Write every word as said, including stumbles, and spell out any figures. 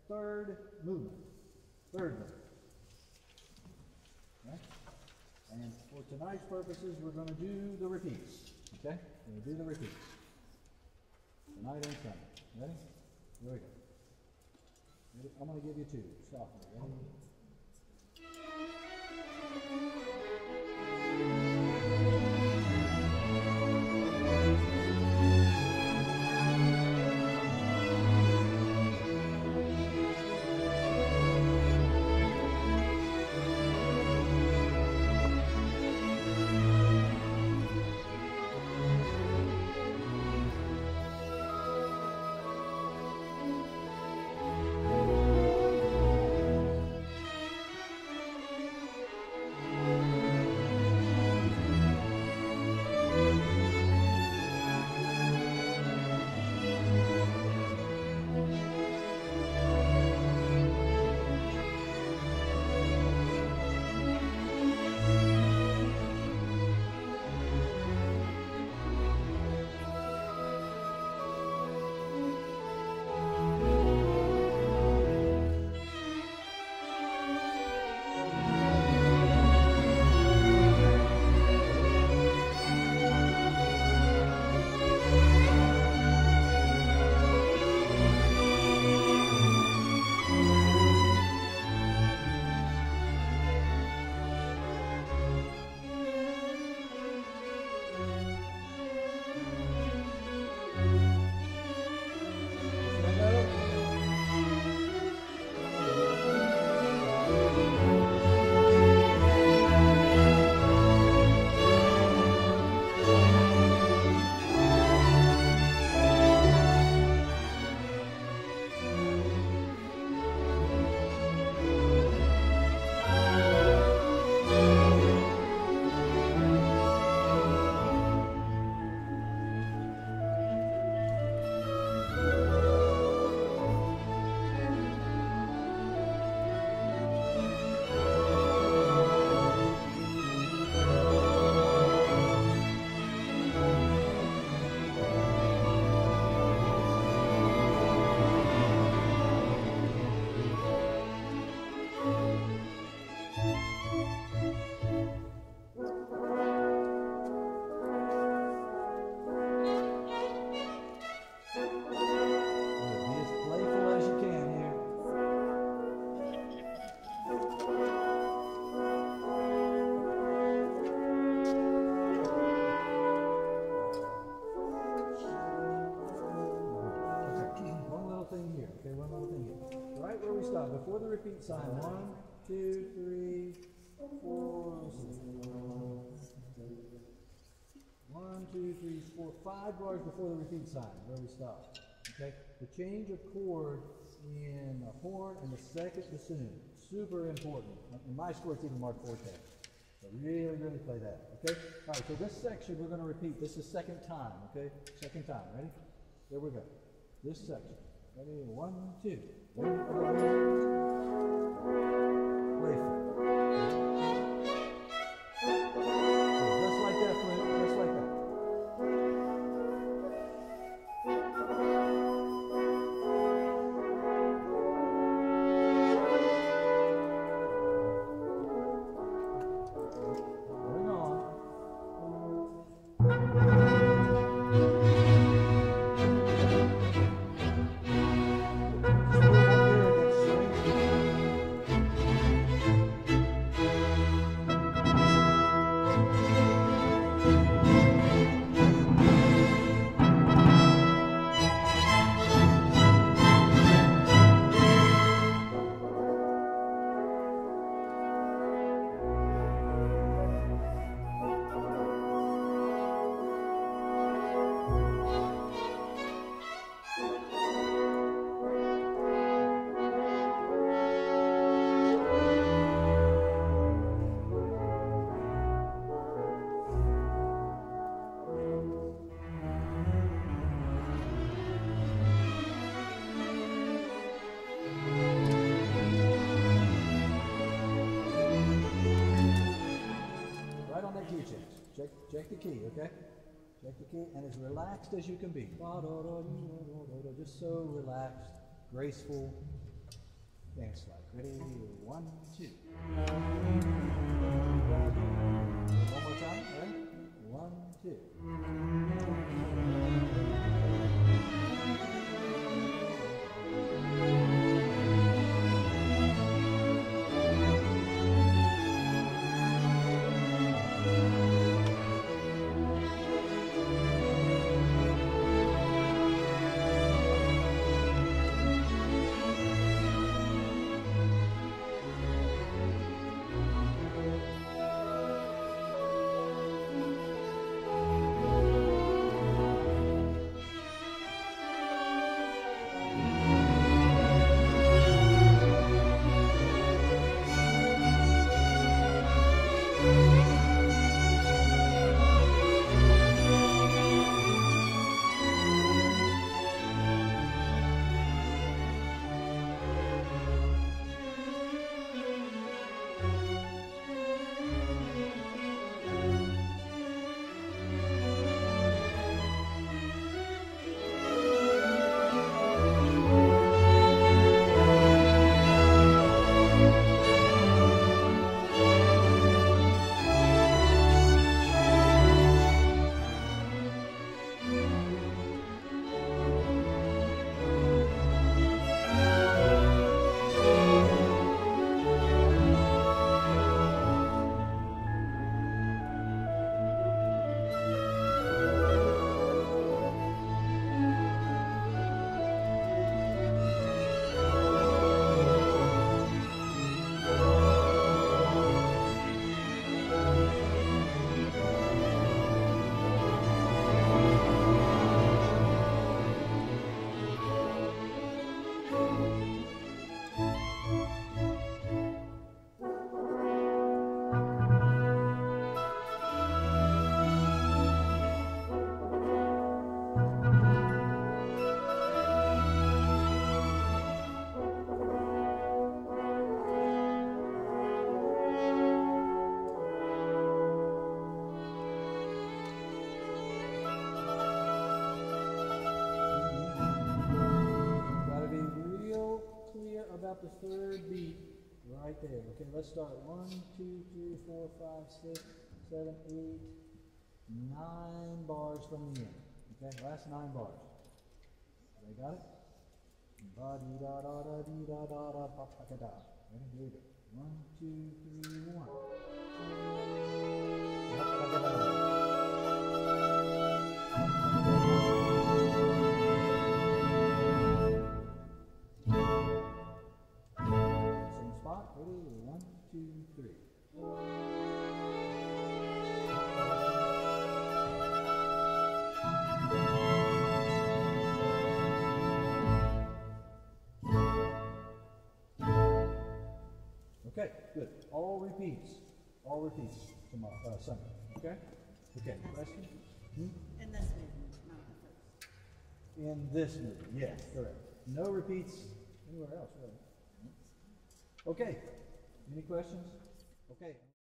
third movement. Third movement. Okay? And for tonight's purposes, we're going to do the repeats. Okay? We're going to do the repeats. Tonight and Sunday. Ready? Here we go. Ready? I'm going to give you two. Stop me. Ready? Before the repeat sign, one, two, three, four, one, two, three, four, five bars before the repeat sign, where we stop. Okay? The change of chord in the horn and the second bassoon, super important. In my score, it's even marked forte. So really, really play that. Okay? All right. So this section we're going to repeat. This is second time. Okay? Second time. Ready? Here we go. This section. Ready? One, two. One, two. Play for just like that, Flint. Just like that. Going on. Check, check the key, okay? Check the key, and as relaxed as you can be. Just so relaxed, graceful, Dance like. Ready? One, two. One more time. Ready? One, two. About the third beat right there. Okay, let's start. One, two, three, four, five, six, seven, eight, nine bars from the end. Okay, last nine bars. Everybody got it? Ba dee da da da dee da da da ba ba da da. Ready? Here we go. One, two, three, one. Ba ba da da. Okay, good. All repeats. All repeats tomorrow, uh, Sunday. Okay? Okay, question? Hmm? In this movement, not the first. In this movement, yes, correct. No repeats anywhere else, really. Okay. Any questions? Okay.